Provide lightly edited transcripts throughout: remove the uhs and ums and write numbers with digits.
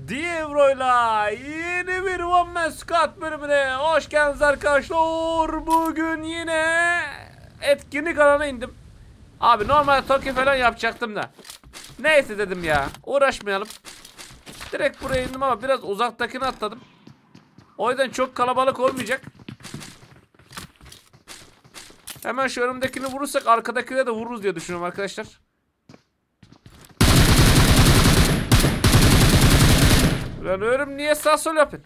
Dievro'yla yeni bir One Man Squad bölümüne hoş geldiniz arkadaşlar. Bugün yine etkinlik alanına indim. Abi normal Toki falan yapacaktım da. Neyse dedim ya, uğraşmayalım. Direkt buraya indim ama biraz uzaktakini atladım. O yüzden çok kalabalık olmayacak. Hemen şu önümdekini vurursak arkadakine de vururuz diye düşünüyorum arkadaşlar. Lan ölüm niye sağ sol yapın?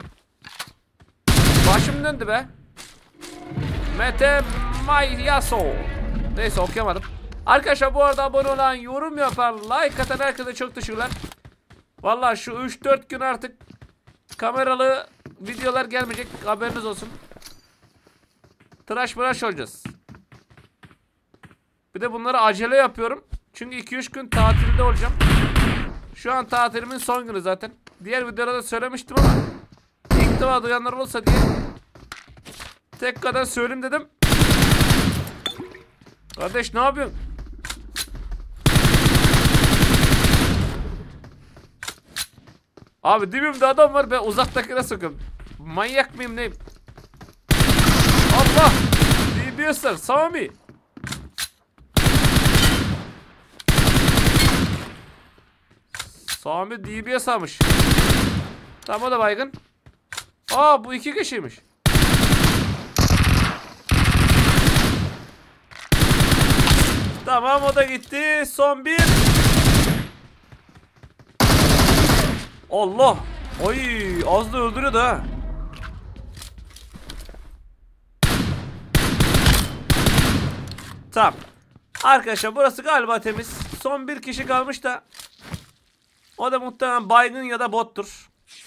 Başım döndü be. Mete Mayyaso. Neyse okuyamadım. Arkadaşlar bu arada abone olan, yorum yapan, like atan herkese çok teşekkürler. Vallahi şu 3-4 gün artık kameralı videolar gelmeyecek, haberiniz olsun. Tıraş mıraş olacağız. Bir de bunları acele yapıyorum. Çünkü 2-3 gün tatilde olacağım. Şu an tatilimin son günü zaten. Diğer videolarda söylemiştim ama ilk defa duyanlar olsa diye tekrardan söyleyeyim dedim. Kardeş ne yapıyorsun? Abi dibimde adam var, ben uzaktakine sokuyorum. Manyak mıyım neyim? Allah! DBS'ler Sami. Sami DBS almış. Tamam, o da baygın. Aa, bu 2 kişiymiş. Tamam, o da gitti. Son bir. Allah. Oy, az da öldürüyordu ha. Tamam. Arkadaşlar burası galiba temiz. Son bir kişi kalmış da. O da muhtemelen baygın ya da bottur.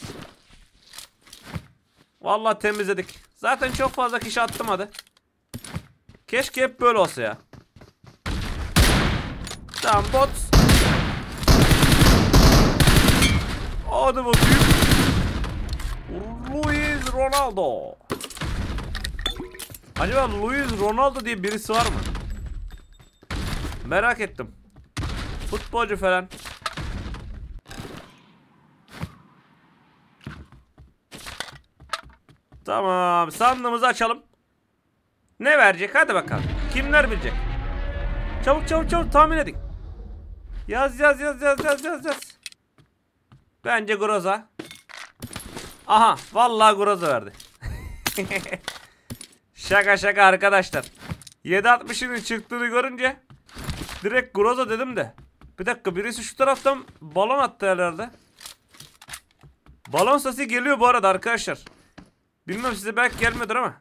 Vallahi temizledik. Zaten çok fazla kişi attım hadi. Keşke hep böyle olsa ya. Tamam, bot. Hadi bakayım. Luis Ronaldo. Acaba Luis Ronaldo diye birisi var mı? Merak ettim. Futbolcu falan. Tamam, sandığımızı açalım. Ne verecek? Hadi bakalım. Kimler bilecek? Çabuk çabuk çabuk tahmin edin. Yaz. Bence Groza. Aha, vallahi Groza verdi. Şaka arkadaşlar. 7.60'ın çıktığını görünce direkt Groza dedim de. Bir dakika, birisi şu taraftan balon attı herhalde. Balon sesi geliyor bu arada arkadaşlar. Bilmem size belki gelmiyordur ama.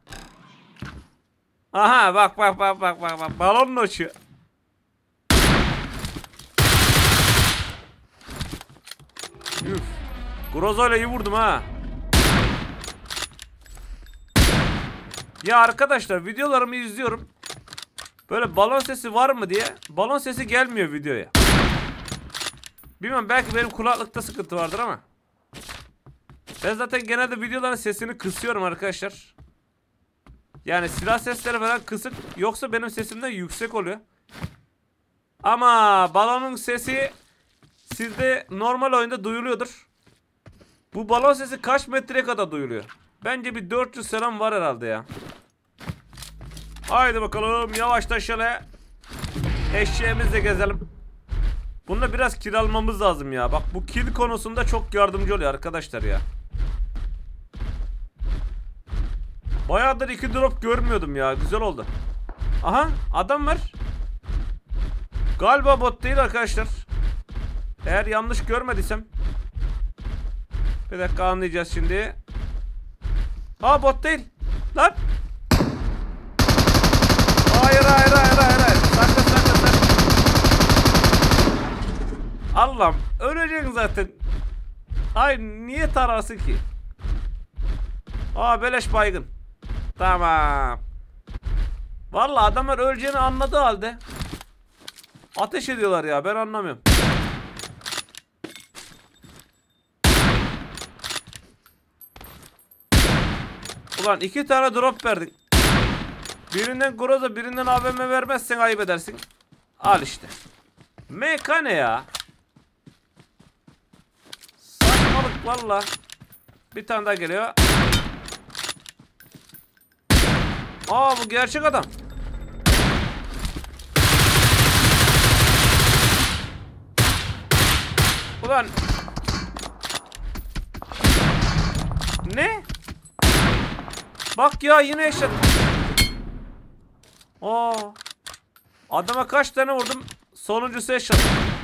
Aha, bak. Balonla uçuyor. Üf. Grozo'yla iyi vurdum ha. Ya arkadaşlar, videolarımı izliyorum. Böyle balon sesi var mı diye. Balon sesi gelmiyor videoya. Bilmem, belki benim kulaklıkta sıkıntı vardır ama. Ben zaten genelde videoların sesini kısıyorum arkadaşlar. Yani silah sesleri falan kısık. Yoksa benim sesimden yüksek oluyor. Ama balonun sesi sizde normal oyunda duyuluyordur. Bu balon sesi kaç metreye kadar duyuluyor? Bence bir 400 selam var herhalde ya. Haydi bakalım, yavaştan şöyle eşeğimizle gezelim. Bunda biraz kill almamız lazım ya. Bak, bu kill konusunda çok yardımcı oluyor arkadaşlar ya. Bayağıdır 2 drop görmüyordum ya. Güzel oldu. Aha, adam var. Galiba bot değil arkadaşlar. Eğer yanlış görmediysem. Bir dakika, anlayacağız şimdi. Aa, bot değil. Lan. Hayır. Sakla. Allah'ım, öleceksin zaten. Ay, niye tararsın ki? Aa, beleş baygın. Tamam. Vallahi adamlar öleceğini anladığı halde ateş ediyorlar ya, ben anlamıyorum. Ulan 2 tane drop verdin. Birinden Groza, birinden AVM vermezsen ayıp edersin. Al işte. MK ne ya? Saçmalık valla. Bir tane daha geliyor. Aa, bu gerçek adam. Ulan. Ne? Bak ya, yine yaşadım. Aa. Adama kaç tane vurdum. Sonuncusu yaşadı.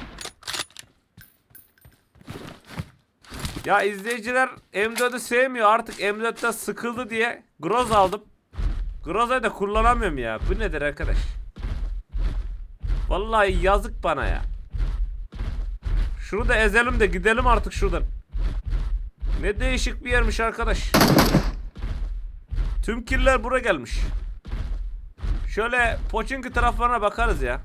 Ya izleyiciler M4'ü sevmiyor. Artık M4'ten sıkıldı diye Groz aldım. Groza'yı da kullanamıyorum ya. Bu nedir arkadaş? Vallahi yazık bana ya. Şunu da ezelim de gidelim artık şuradan. Ne değişik bir yermiş arkadaş. Tüm killer buraya gelmiş. Şöyle Pochinki taraflarına bakarız ya.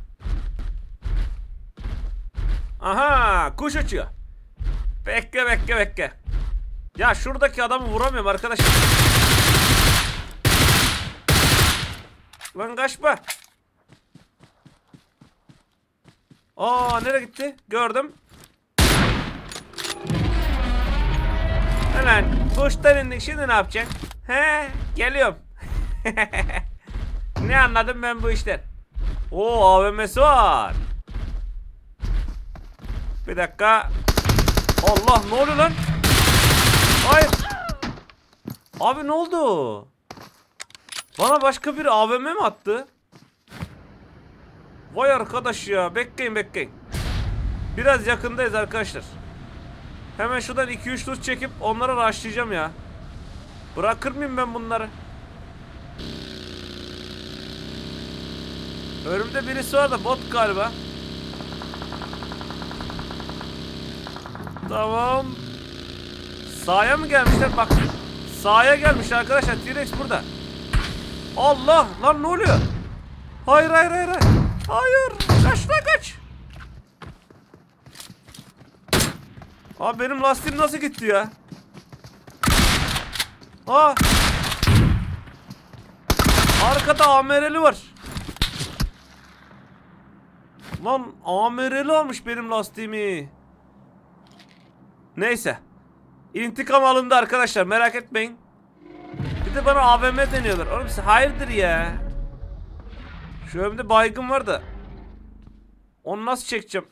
Aha, kuş uçuyor. Bekle bekle bekle. Ya şuradaki adamı vuramıyorum arkadaş. Lan kaçma. Aa, nereye gitti? Gördüm. Lan kuştan indik, şimdi ne yapacaksın? He, geliyorum. Ne anladım ben bu işten? Oo, AVM'si var. Bir dakika. Allah, ne oluyor lan? Hayır. Abi ne oldu? Bana başka bir AVM mi attı? Vay arkadaş ya. Bekleyin bekleyin. Biraz yakındayız arkadaşlar. Hemen şuradan 2-3 tuz çekip onlara rushlayacağım ya. Bırakır mıyım ben bunları? Önümde birisi var da bot galiba. Tamam. Sağa mı gelmişler? Bak. Sağa gelmiş arkadaşlar. T-Rex burada. Allah! Lan ne oluyor? Hayır hayır hayır. Hayır. Kaç lan kaç. Abi benim lastiğim nasıl gitti ya? Aa. Arkada AMR'li var. Lan AMR'li almış benim lastiğimi. Neyse. İntikam alındı arkadaşlar, merak etmeyin. Bir de bana AVM deniyorlar. Oğlum hayırdır ya? Şu önümde baygın var da. Onu nasıl çekeceğim?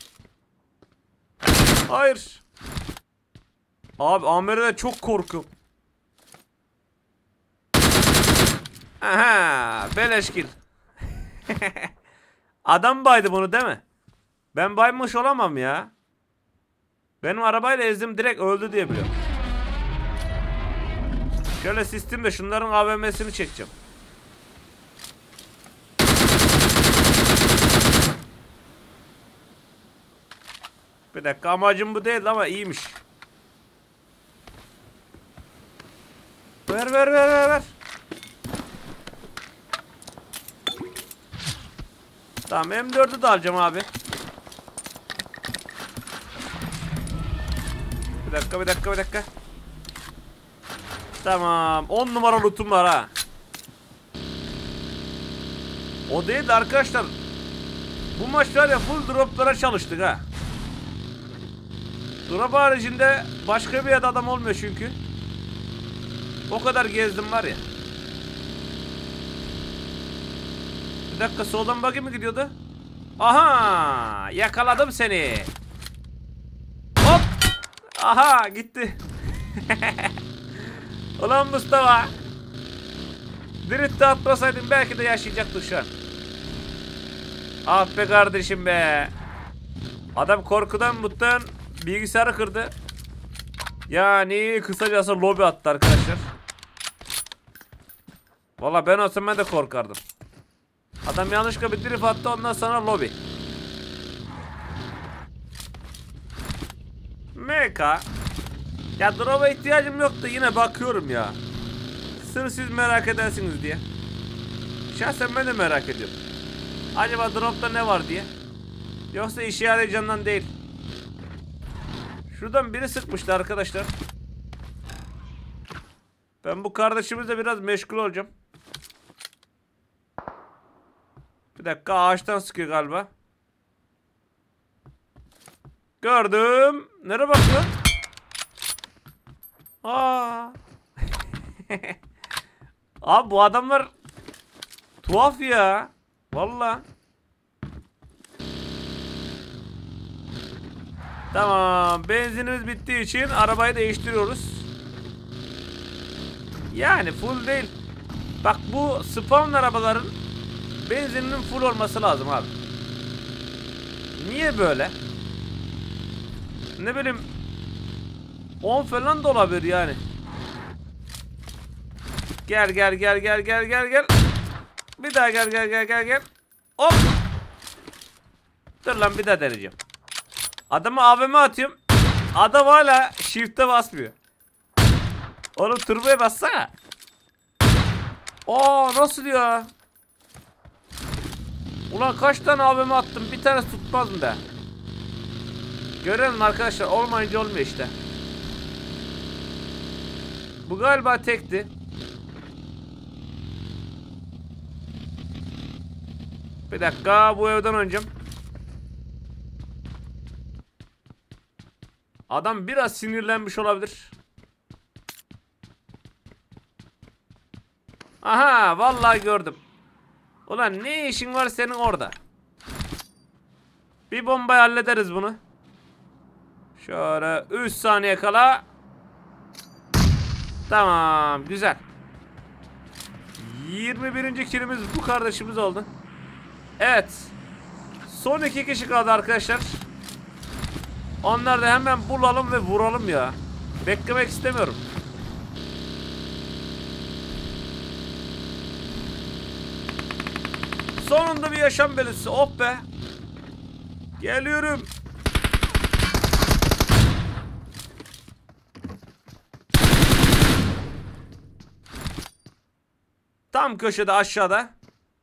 Hayır. Abi AMR'de çok korkuyorum. Aha, beleşkil. Adam baydı bunu değil mi? Ben baymış olamam ya. Benim arabayla ezdim, direkt öldü diye biliyorum. Şöyle sistemde şunların AVM'sini çekeceğim. Bir dakika, amacım bu değil ama iyiymiş. Ver ver ver ver ver. Tamam, M4'ü de alacağım abi. Bir dakika bir dakika bir dakika. Tamam, 10 numara lootum var ha. O değil de arkadaşlar, bu maçlar ya full droplara çalıştık ha. Drop haricinde başka bir yerde adam olmuyor çünkü. O kadar gezdim var ya. Bir dakika, soldan buggy mi gidiyordu? Aha, yakaladım seni. Hop. Aha, gitti. Ulan Mustafa. Drift'te atmasaydın belki de yaşayacaktık şu an. Ah be kardeşim be. Adam korkudan muttan bilgisayarı kırdı. Yani kısacası lobi attı arkadaşlar. Valla ben olsam ben de korkardım. Adam yanlışlıkla bir drift attı, ondan sonra lobi. MK. Ya drop'a ihtiyacım yoktu, yine bakıyorum ya. Sırf siz merak edersiniz diye. Şahsen ben de merak ediyorum. Acaba drop'ta ne var diye. Yoksa işe yarayacağından değil. Şuradan biri sıkmıştı arkadaşlar. Ben bu kardeşimizle biraz meşgul olacağım. Bir dakika, ağaçtan sıkıyor galiba. Gördüm. Nereye bakıyor? Aa. Abi bu adamlar tuhaf ya. Vallahi. Tamam. Benzinimiz bittiği için arabayı değiştiriyoruz. Yani full değil. Bak bu spawn arabaların benzininin full olması lazım abi. Niye böyle? Ne bileyim 10 falan da olabilir yani. Gel gel gel gel gel gel gel. Bir daha gel gel gel gel gel. Hop. Dur lan bir daha deneyeceğim. Adamı AVM atıyorum. Adam hala shift'e basmıyor. Oğlum turboya bassana. Aa nasıl ya? Ulan kaç tane AVM attım, bir tanesi tutmaz mı be? Görelim arkadaşlar, olmayınca olmuyor işte. Bu galiba tekti. Bir dakika, bu evden oynayacağım. Adam biraz sinirlenmiş olabilir. Aha vallahi gördüm. Ulan ne işin var senin orada? Bir bombayı hallederiz bunu. Şöyle 3 saniye kala. Tamam güzel. 21. kilimiz bu kardeşimiz oldu. Evet. Son 2 kişi kaldı arkadaşlar. Onları da hemen bulalım ve vuralım ya. Beklemek istemiyorum. Sonunda bir yaşam belirtisi. Oh be. Geliyorum. Tam köşede aşağıda.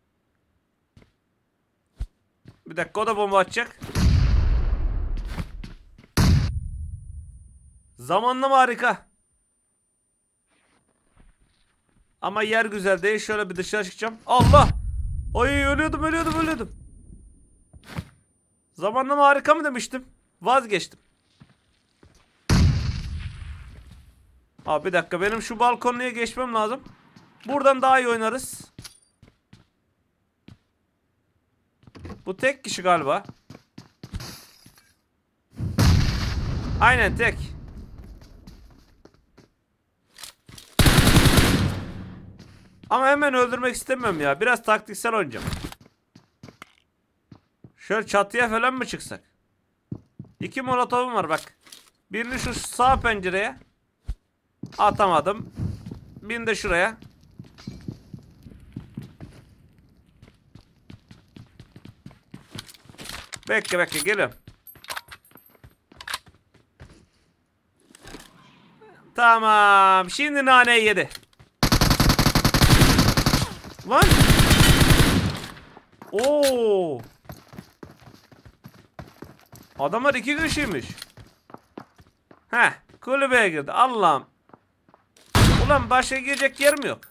Bir dakika, o da bomba atacak. Zamanlama harika. Ama yer güzel değil. Şöyle bir dışarı çıkacağım. Allah. Ay ölüyordum. Zamanlama harika mı demiştim? Vazgeçtim. Abi bir dakika, benim şu balkonluya geçmem lazım. Buradan daha iyi oynarız. Bu tek kişi galiba. Aynen tek. Ama hemen öldürmek istemiyorum ya. Biraz taktiksel oynayacağım. Şöyle çatıya falan mı çıksak? 2 molotofum var bak. Birini şu sağ pencereye atamadım. Birini de şuraya. Bekle geliyorum. Tamam. Şimdi naneyi yedi. Lan. Oo. Adamlar 2 kişiymiş. Heh. Kulübeye girdi. Allah'ım. Ulan başka girecek yerim yok.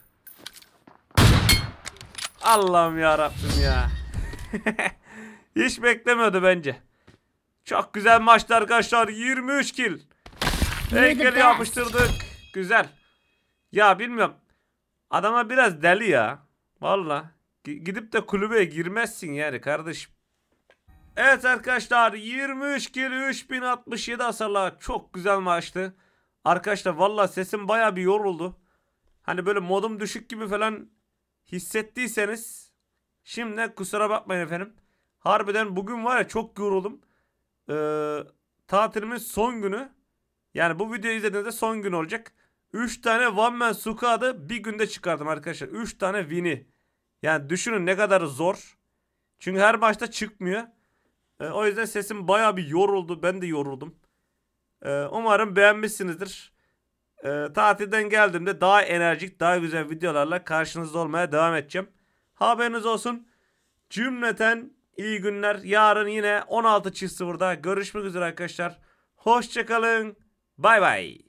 Allah'ım ya Rabbim ya. Hiç beklemiyordu bence. Çok güzel maçtı arkadaşlar. 23 kill. Heykeli yapıştırdık. Güzel. Ya bilmiyorum. Adama biraz deli ya. Valla. Gidip de kulübeye girmezsin yani kardeşim. Evet arkadaşlar, 23 kill 3067 hasarla çok güzel maçtı. Arkadaşlar valla sesim baya bir yoruldu. Hani böyle modum düşük gibi falan hissettiyseniz şimdi kusura bakmayın efendim. Harbiden bugün var ya çok yoruldum. Tatilimin son günü. Yani bu videoyu izlediğinizde son gün olacak. 3 tane one man squad'ı bir günde çıkardım arkadaşlar. 3 tane win'i. Yani düşünün ne kadar zor. Çünkü her maçta çıkmıyor. O yüzden sesim baya bir yoruldu. Ben de yoruldum. Umarım beğenmişsinizdir. Tatilden geldiğimde daha enerjik, daha güzel videolarla karşınızda olmaya devam edeceğim. Haberiniz olsun. Cümleten iyi günler. Yarın yine 16.00'da görüşmek üzere arkadaşlar. Hoşçakalın. Bay bay.